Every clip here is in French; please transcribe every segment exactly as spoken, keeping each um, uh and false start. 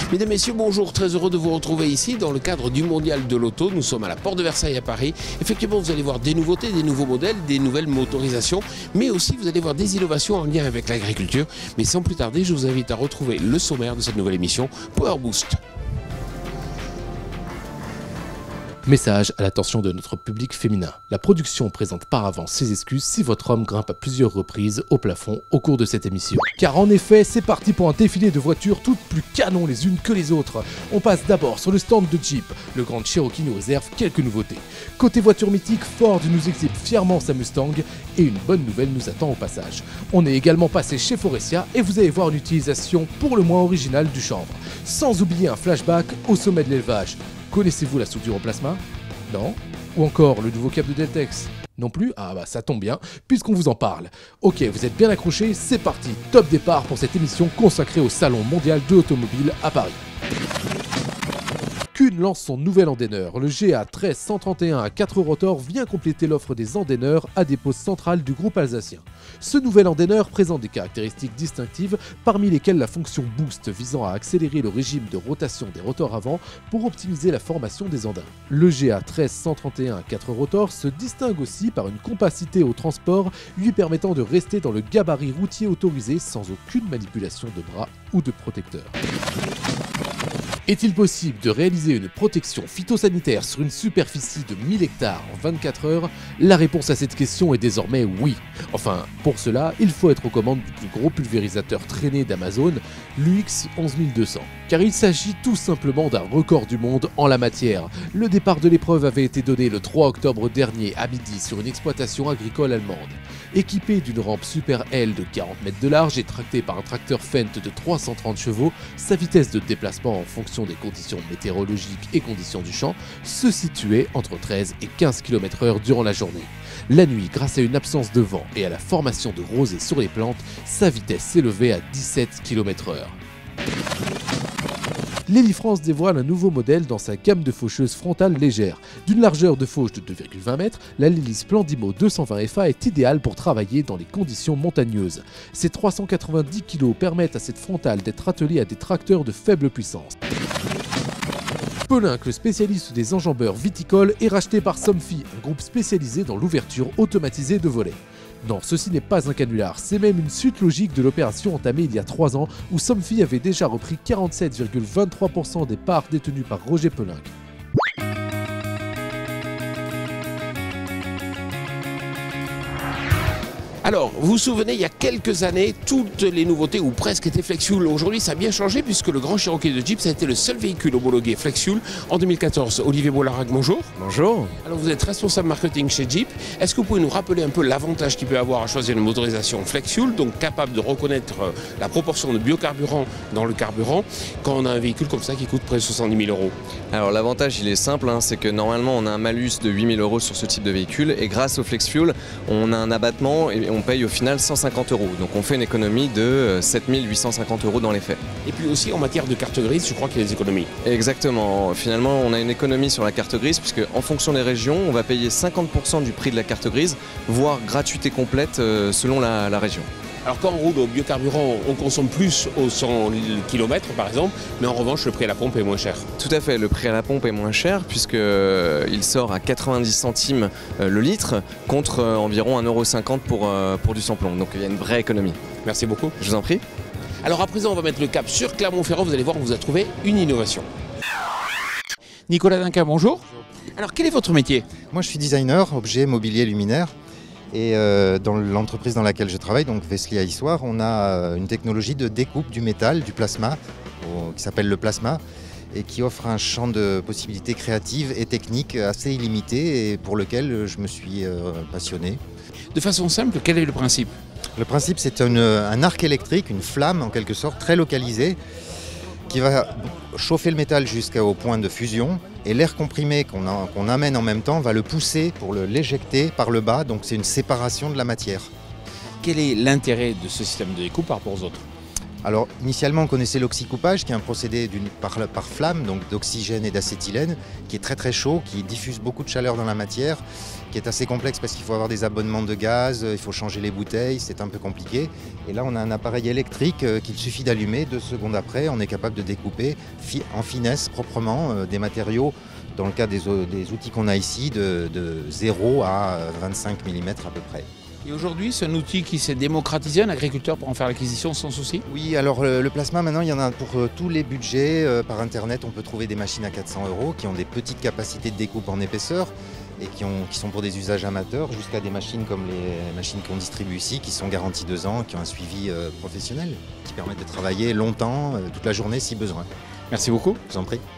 Mesdames, Messieurs, bonjour, très heureux de vous retrouver ici dans le cadre du Mondial de l'Auto. Nous sommes à la Porte de Versailles à Paris. Effectivement, vous allez voir des nouveautés, des nouveaux modèles, des nouvelles motorisations, mais aussi vous allez voir des innovations en lien avec l'agriculture. Mais sans plus tarder, je vous invite à retrouver le sommaire de cette nouvelle émission, Power Boost. Message à l'attention de notre public féminin. La production présente par avance ses excuses si votre homme grimpe à plusieurs reprises au plafond au cours de cette émission. Car en effet, c'est parti pour un défilé de voitures toutes plus canon les unes que les autres. On passe d'abord sur le stand de Jeep. Le Grand Cherokee nous réserve quelques nouveautés. Côté voiture mythique, Ford nous exhibe fièrement sa Mustang et une bonne nouvelle nous attend au passage. On est également passé chez Faurecia et vous allez voir une utilisation pour le moins originale du chanvre. Sans oublier un flashback au sommet de l'élevage. Connaissez-vous la soudure au plasma? Non? Ou encore le nouveau câble de Deltex? Non plus? Ah bah ça tombe bien, puisqu'on vous en parle. Ok, vous êtes bien accrochés, c'est parti. Top départ pour cette émission consacrée au Salon mondial de l'automobile à Paris. Kuhn lance son nouvel endaineur. Le G A treize cent trente et un à quatre rotors vient compléter l'offre des endaineurs à des postes centrales du groupe alsacien. Ce nouvel endaineur présente des caractéristiques distinctives, parmi lesquelles la fonction boost visant à accélérer le régime de rotation des rotors avant pour optimiser la formation des andins. Le G A treize cent trente et un à quatre rotors se distingue aussi par une compacité au transport lui permettant de rester dans le gabarit routier autorisé sans aucune manipulation de bras ou de protecteur. Est-il possible de réaliser une protection phytosanitaire sur une superficie de mille hectares en vingt-quatre heures? La réponse à cette question est désormais oui. Enfin, pour cela, il faut être aux commandes du plus gros pulvérisateur traîné d'Amazon, l'U X onze mille deux cents. Car il s'agit tout simplement d'un record du monde en la matière. Le départ de l'épreuve avait été donné le trois octobre dernier à midi sur une exploitation agricole allemande. Équipé d'une rampe Super L de quarante mètres de large et tracté par un tracteur Fendt de trois cent trente chevaux, sa vitesse de déplacement en fonction des conditions météorologiques et conditions du champ se situait entre treize et quinze kilomètres heure durant la journée. La nuit, grâce à une absence de vent et à la formation de rosée sur les plantes, sa vitesse s'élevait à dix-sept kilomètres heure. L'Héli-France dévoile un nouveau modèle dans sa gamme de faucheuses frontales légères. D'une largeur de fauche de deux virgule vingt mètres, la Lely Splendimo deux cent vingt F A est idéale pour travailler dans les conditions montagneuses. Ses trois cent quatre-vingt-dix kilos permettent à cette frontale d'être attelée à des tracteurs de faible puissance. Pelin, le spécialiste des enjambeurs viticoles, est racheté par Somfy, un groupe spécialisé dans l'ouverture automatisée de volets. Non, ceci n'est pas un canular, c'est même une suite logique de l'opération entamée il y a trois ans où Somfy avait déjà repris quarante-sept virgule vingt-trois pour cent des parts détenues par Roger Pelin. Alors, vous vous souvenez, il y a quelques années, toutes les nouveautés, ou presque, étaient FlexFuel. Aujourd'hui, ça a bien changé puisque le Grand Cherokee de Jeep, ça a été le seul véhicule homologué FlexFuel en deux mille quatorze. Olivier Bollarac, bonjour. Bonjour. Alors, vous êtes responsable marketing chez Jeep. Est-ce que vous pouvez nous rappeler un peu l'avantage qu'il peut avoir à choisir une motorisation FlexFuel, donc capable de reconnaître la proportion de biocarburant dans le carburant, quand on a un véhicule comme ça qui coûte près de soixante-dix mille euros? Alors, l'avantage, il est simple, hein, c'est que normalement, on a un malus de huit mille euros sur ce type de véhicule et grâce au FlexFuel, on a un abattement et on paye au final cent cinquante euros. Donc on fait une économie de sept mille huit cent cinquante euros dans les faits. Et puis aussi en matière de carte grise, je crois qu'il y a des économies. Exactement. Finalement, on a une économie sur la carte grise puisque en fonction des régions, on va payer cinquante pour cent du prix de la carte grise, voire gratuité complète euh, selon la, la région. Alors quand on roule au biocarburant, on consomme plus au cent kilomètres par exemple, mais en revanche le prix à la pompe est moins cher. Tout à fait, le prix à la pompe est moins cher puisqu'il sort à quatre-vingt-dix centimes le litre contre environ un euro cinquante pour, pour du sans-plomb. Donc il y a une vraie économie. Merci beaucoup. Je vous en prie. Alors à présent on va mettre le cap sur Clermont-Ferrand, vous allez voir on vous a trouvé une innovation. Nicolas Dinca, bonjour. Alors quel est votre métier? Moi je suis designer, objet mobilier luminaire. Et euh, dans l'entreprise dans laquelle je travaille, donc Vesli à Issoire, on a une technologie de découpe du métal, du plasma, au, qui s'appelle le plasma, et qui offre un champ de possibilités créatives et techniques assez illimité et pour lequel je me suis euh, passionné. De façon simple, quel est le principe? Le principe, c'est un arc électrique, une flamme en quelque sorte, très localisée, qui va chauffer le métal jusqu'au point de fusion et l'air comprimé qu'on qu'on amène en même temps va le pousser pour le l'éjecter par le bas, donc c'est une séparation de la matière. Quel est l'intérêt de ce système de découpe par rapport aux autres? Alors initialement on connaissait l'oxycoupage qui est un procédé d'une- par, par flamme, donc d'oxygène et d'acétylène, qui est très très chaud, qui diffuse beaucoup de chaleur dans la matière, qui est assez complexe parce qu'il faut avoir des abonnements de gaz, il faut changer les bouteilles, c'est un peu compliqué. Et là on a un appareil électrique euh, qu'il suffit d'allumer, deux secondes après on est capable de découper fi- en finesse proprement euh, des matériaux, dans le cas des, o- des outils qu'on a ici, de, de zéro à vingt-cinq millimètres à peu près. Et aujourd'hui, c'est un outil qui s'est démocratisé, un agriculteur pour en faire l'acquisition sans souci. Oui, alors le, le plasma, maintenant, il y en a pour euh, tous les budgets. Euh, par Internet, on peut trouver des machines à quatre cents euros qui ont des petites capacités de découpe en épaisseur et qui, ont, qui sont pour des usages amateurs, jusqu'à des machines comme les machines qu'on distribue ici, qui sont garanties deux ans, qui ont un suivi euh, professionnel, qui permettent de travailler longtemps, euh, toute la journée si besoin. Merci beaucoup. Je vous en prie.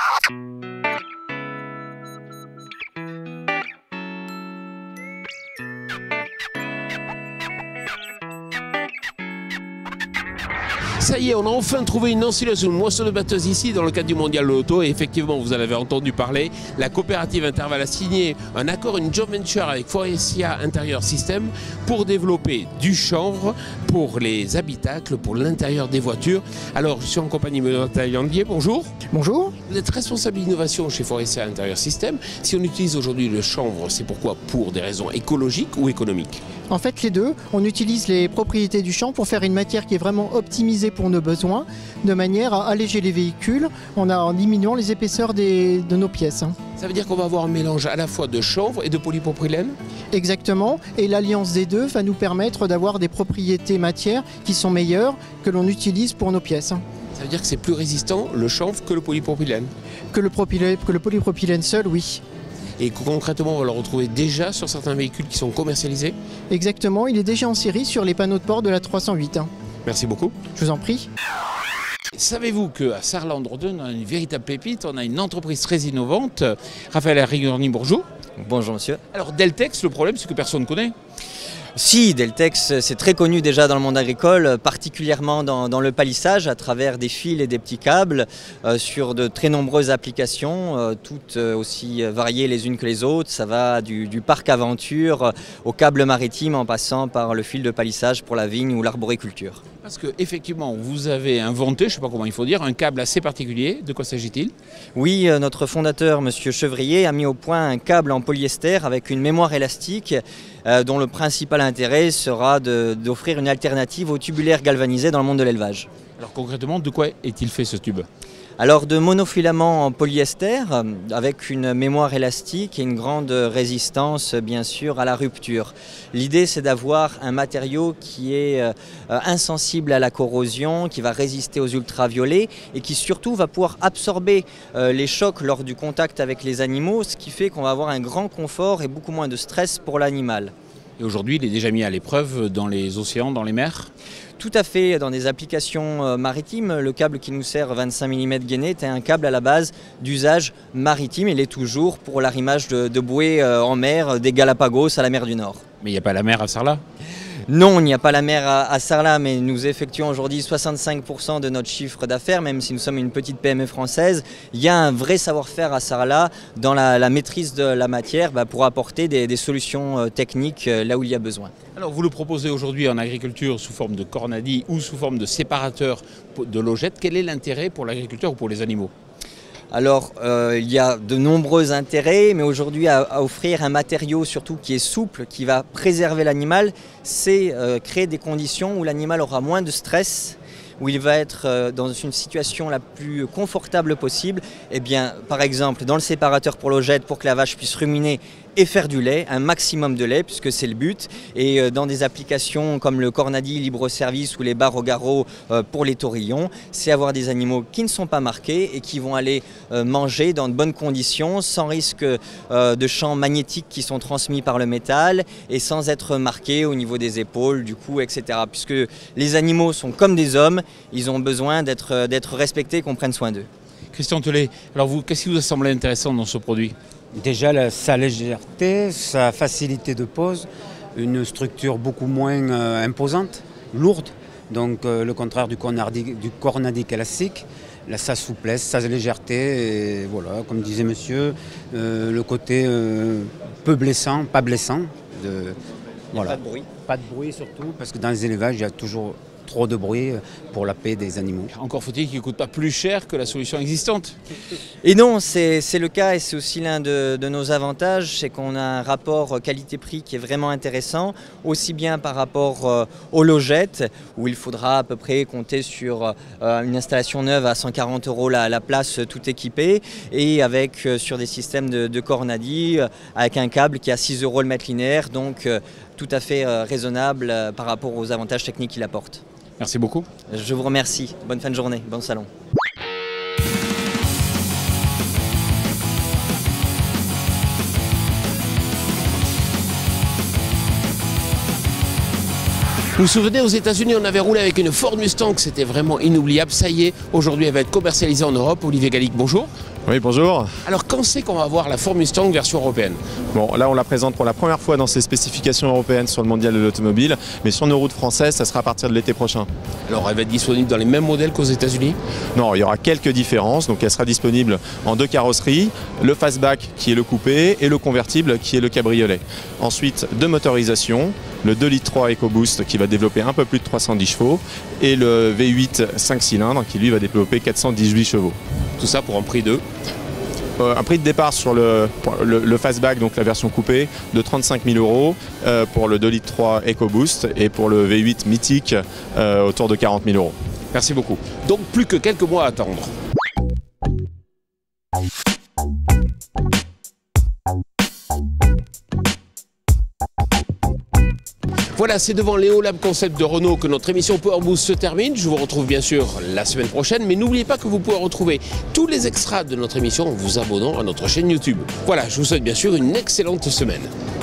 Ça y est, on a enfin trouvé une ensileuse, une moissonneuse-batteuse ici dans le cadre du Mondial de l'Auto. Et effectivement, vous en avez entendu parler, la coopérative Interval a signé un accord, une joint venture avec Faurecia Interior System pour développer du chanvre pour les habitacles, pour l'intérieur des voitures. Alors, je suis en compagnie de Nathalie Andier, bonjour. Bonjour. Vous êtes responsable d'innovation chez Faurecia Interior System. Si on utilise aujourd'hui le chanvre, c'est pourquoi? Pour des raisons écologiques ou économiques? En fait, les deux, on utilise les propriétés du chanvre pour faire une matière qui est vraiment optimisée pour nos besoins, de manière à alléger les véhicules en, a- en diminuant les épaisseurs des- de nos pièces. Ça veut dire qu'on va avoir un mélange à la fois de chanvre et de polypropylène? Exactement, et l'alliance des deux va nous permettre d'avoir des propriétés matières qui sont meilleures que l'on utilise pour nos pièces. Ça veut dire que c'est plus résistant le chanvre que le polypropylène? Que le, propylè- que le polypropylène seul, oui. Et concrètement, on va le retrouver déjà sur certains véhicules qui sont commercialisés. Exactement, il est déjà en série sur les panneaux de port de la trois cent huit. Merci beaucoup. Je vous en prie. Savez-vous qu'à Sarlat-en-Dordogne, on a une véritable pépite, on a une entreprise très innovante. Raphaël Arrigoni, bonjour. Bonjour monsieur. Alors Deltex, le problème c'est que personne ne connaît. Si, Deltex, c'est très connu déjà dans le monde agricole, particulièrement dans, dans le palissage, à travers des fils et des petits câbles, euh, sur de très nombreuses applications, euh, toutes euh, aussi variées les unes que les autres. Ça va du, du parc aventure euh, au câble maritime, en passant par le fil de palissage pour la vigne ou l'arboriculture. Parce qu'effectivement, vous avez inventé, je ne sais pas comment il faut dire, un câble assez particulier. De quoi s'agit-il? Oui, euh, notre fondateur, monsieur Chevrier, a mis au point un câble en polyester avec une mémoire élastique euh, dont le principal intérêt sera de- d'offrir une alternative au tubulaire galvanisé dans le monde de l'élevage. Alors concrètement, de quoi est-il fait ce tube? Alors de monofilaments en polyester euh, avec une mémoire élastique et une grande résistance euh, bien sûr à la rupture. L'idée c'est d'avoir un matériau qui est euh, euh, insensible à la corrosion, qui va résister aux ultraviolets et qui surtout va pouvoir absorber euh, les chocs lors du contact avec les animaux, ce qui fait qu'on va avoir un grand confort et beaucoup moins de stress pour l'animal. Et aujourd'hui, il est déjà mis à l'épreuve dans les océans, dans les mers. Tout à fait, dans des applications euh, maritimes, le câble qui nous sert vingt-cinq millimètres gainé est un câble à la base d'usage maritime. Il est toujours pour l'arrimage de, de bouées euh, en mer, des Galapagos à la mer du Nord. Mais il n'y a pas la mer à Sarlat? Non, il n'y a pas la mer à, à Sarlat, mais nous effectuons aujourd'hui soixante-cinq pour cent de notre chiffre d'affaires, même si nous sommes une petite P M E française. Il y a un vrai savoir-faire à Sarlat dans la, la maîtrise de la matière bah, pour apporter des, des solutions euh, techniques euh, là où il y a besoin. Alors vous le proposez aujourd'hui en agriculture sous forme de cornadis ou sous forme de séparateur de logettes. Quel est l'intérêt pour l'agriculteur ou pour les animaux? Alors, euh, il y a de nombreux intérêts, mais aujourd'hui, à, à offrir un matériau surtout qui est souple, qui va préserver l'animal, c'est euh, créer des conditions où l'animal aura moins de stress, où il va être euh, dans une situation la plus confortable possible. Eh bien, par exemple, dans le séparateur pour logette, pour que la vache puisse ruminer et faire du lait, un maximum de lait, puisque c'est le but. Et euh, dans des applications comme le cornadi libre-service ou les barres au garrot euh, pour les taurillons, c'est avoir des animaux qui ne sont pas marqués et qui vont aller euh, manger dans de bonnes conditions, sans risque euh, de champs magnétiques qui sont transmis par le métal et sans être marqués au niveau des épaules, du cou, et cetera. Puisque les animaux sont comme des hommes, ils ont besoin d'être d'être respectés, qu'on prenne soin d'eux. Christian Tellet, alors vous, qu'est-ce qui vous a semblé intéressant dans ce produit? Déjà la- sa légèreté, sa facilité de pose, une structure beaucoup moins euh, imposante, lourde, donc euh, le contraire du cornadi, du cornadi classique, la, sa souplesse, sa légèreté, et voilà, comme disait monsieur, euh, le côté euh, peu blessant, pas blessant. De, voilà. Pas de bruit. Pas de bruit surtout, parce que dans les élevages, il y a toujours trop de bruit pour la paix des animaux. Encore faut-il qu'il ne coûte pas plus cher que la solution existante. Et non, c'est le cas et c'est aussi l'un de, de nos avantages, c'est qu'on a un rapport qualité-prix qui est vraiment intéressant, aussi bien par rapport euh, aux logettes, où il faudra à peu près compter sur euh, une installation neuve à cent quarante euros la, la place tout équipée, et avec euh, sur des systèmes de, de Cornady, euh, avec un câble qui est à six euros le mètre linéaire, donc euh, tout à fait euh, raisonnable euh, par rapport aux avantages techniques qu'il apporte. Merci beaucoup. Je vous remercie. Bonne fin de journée, bon salon. Vous vous souvenez, aux États-Unis, on avait roulé avec une Ford Mustang, c'était vraiment inoubliable. Ça y est, aujourd'hui, elle va être commercialisée en Europe. Olivier Gallic, bonjour. Oui, bonjour. Alors, quand c'est qu'on va voir la Ford Mustang version européenne? Bon, là, on la présente pour la première fois dans ses spécifications européennes sur le mondial de l'automobile, mais sur nos routes françaises, ça sera à partir de l'été prochain. Alors, elle va être disponible dans les mêmes modèles qu'aux États-Unis? Non, il y aura quelques différences. Donc, elle sera disponible en deux carrosseries, le fastback qui est le coupé et le convertible qui est le cabriolet. Ensuite, deux motorisations, le deux litres trois EcoBoost qui va développer un peu plus de trois cent dix chevaux et le V huit cinq cylindres qui lui va développer quatre cent dix-huit chevaux. Tout ça pour un prix de euh, un prix de départ sur le, le, le fastback, donc la version coupée, de trente-cinq mille euros euh, pour le deux litres trois EcoBoost et pour le V huit mythique euh, autour de quarante mille euros. Merci beaucoup. Donc plus que quelques mois à attendre. Voilà, c'est devant Léo Lab Concept de Renault que notre émission Power Boost se termine. Je vous retrouve bien sûr la semaine prochaine, mais n'oubliez pas que vous pouvez retrouver tous les extras de notre émission en vous abonnant à notre chaîne YouTube. Voilà, je vous souhaite bien sûr une excellente semaine.